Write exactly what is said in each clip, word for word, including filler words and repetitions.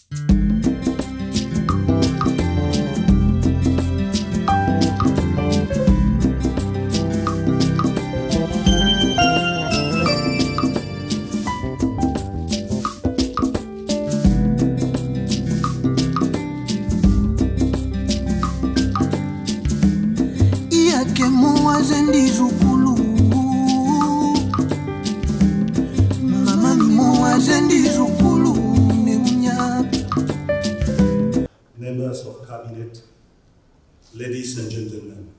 Members of Cabinet, ladies and gentlemen,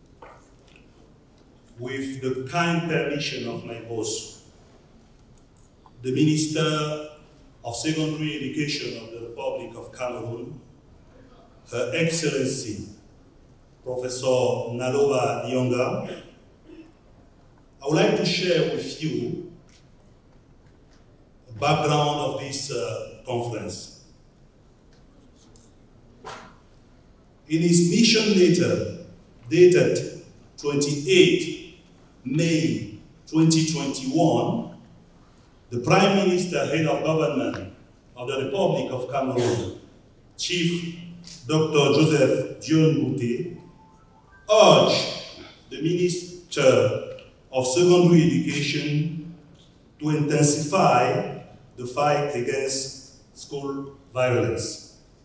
with the kind permission of my boss, the Minister of Secondary Education of the Republic of Cameroon, Her Excellency, Professor Naloba Nyonga, I would like to share with you the background of this uh, conference. In his mission letter, dated twenty-eighth May twenty twenty-one, the Prime Minister, Head of Government of the Republic of Cameroon, Chief Doctor Joseph Dion Boutte, urged the Minister of Secondary Education to intensify the fight against school violence.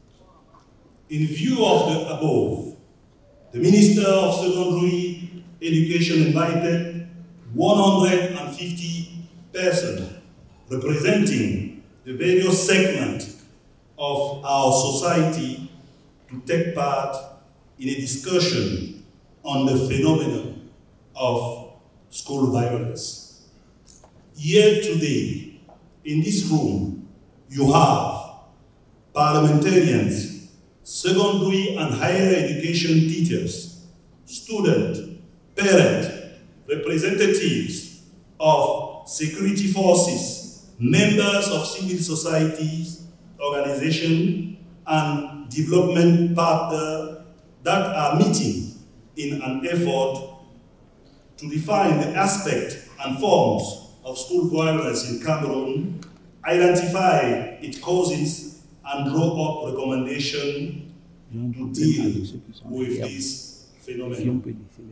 In view of the above, the Minister of Secondary Education invited one hundred fifty persons representing the various segments of our society to take part in a discussion on the phenomenon of school violence. Here today, in this room, you have parliamentarians, secondary and higher education teachers, students, parents, representatives of security forces, members of civil societies, organizations, and development partners that are meeting in an effort to define the aspects and forms of school violence in Cameroon, identify its causes, and draw up recommendations to deal with this phenomenon.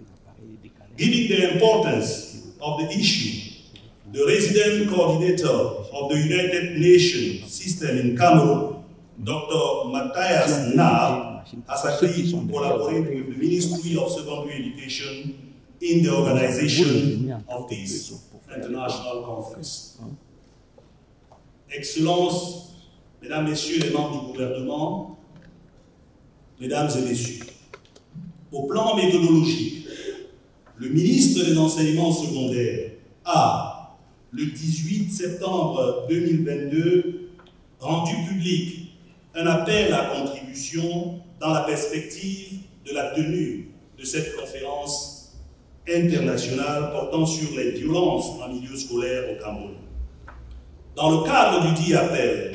Given the importance of the issue, the resident coordinator of the United Nations system in Cameroon, Doctor Matthias Nar, has agreed to collaborate with the Ministry of Secondary Education in the organization of this international conference. Excellences, Mesdames, Messieurs les membres du gouvernement, Mesdames et Messieurs, au plan méthodologique, le ministre des Enseignements secondaires a, le dix-huit septembre deux mille vingt-deux, rendu public un appel à contribution dans la perspective de la tenue de cette conférence internationale portant sur les violences en milieu scolaire au Cameroun. Dans le cadre du dit appel,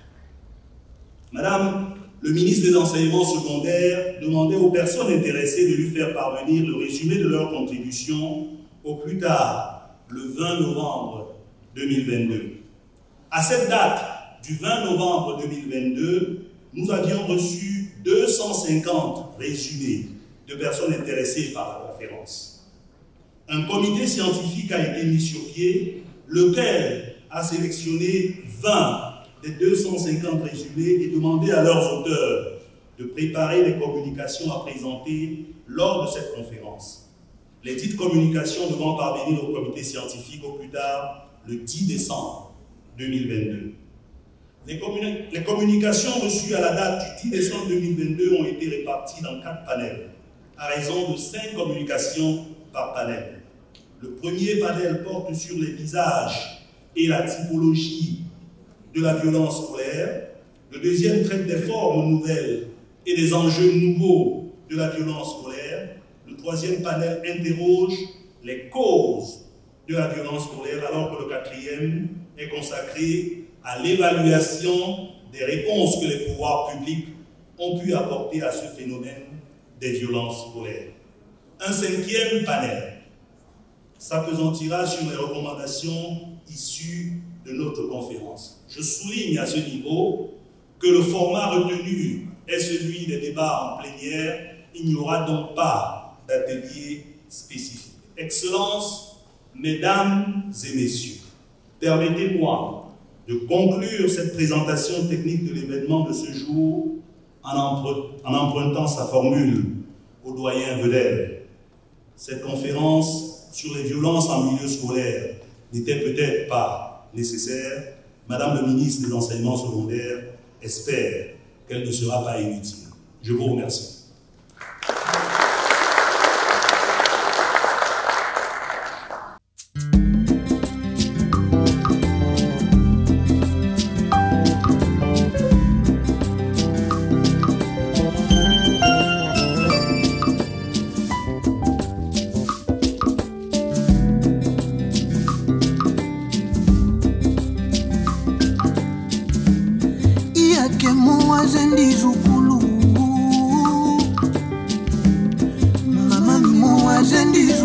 Madame le ministre des Enseignements secondaires demandait aux personnes intéressées de lui faire parvenir le résumé de leur contribution au plus tard le vingt novembre deux mille vingt-deux. À cette date du vingt novembre deux mille vingt-deux, nous avions reçu deux cent cinquante résumés de personnes intéressées par la conférence. Un comité scientifique a été mis sur pied, lequel a sélectionné vingt des deux cent cinquante résumés et demandé à leurs auteurs de préparer des communications à présenter lors de cette conférence. Les dites communications devront parvenir au comité scientifique au plus tard le dix décembre deux mille vingt-deux. Les, communi les communications reçues à la date du dix décembre deux mille vingt-deux ont été réparties dans quatre panels, à raison de cinq communications par panel. Le premier panel porte sur les visages et la typologie de la violence scolaire. Le deuxième traite des formes nouvelles et des enjeux nouveaux de la violence scolaire. Le troisième panel interroge les causes de la violence scolaire, alors que le quatrième est consacré à l'évaluation des réponses que les pouvoirs publics ont pu apporter à ce phénomène des violences scolaires. Un cinquième panel s'appesantira sur les recommandations issues de notre conférence. Je souligne à ce niveau que le format retenu est celui des débats en plénière, il n'y aura donc pas d'atelier spécifique. Excellences, mesdames et messieurs, permettez-moi de conclure cette présentation technique de l'événement de ce jour en, en empruntant sa formule au doyen Vedel. Cette conférence sur les violences en milieu scolaire n'était peut-être pas nécessaire. Madame le ministre des Enseignements secondaires espère qu'elle ne sera pas inutile. Je vous remercie. Mama, moi,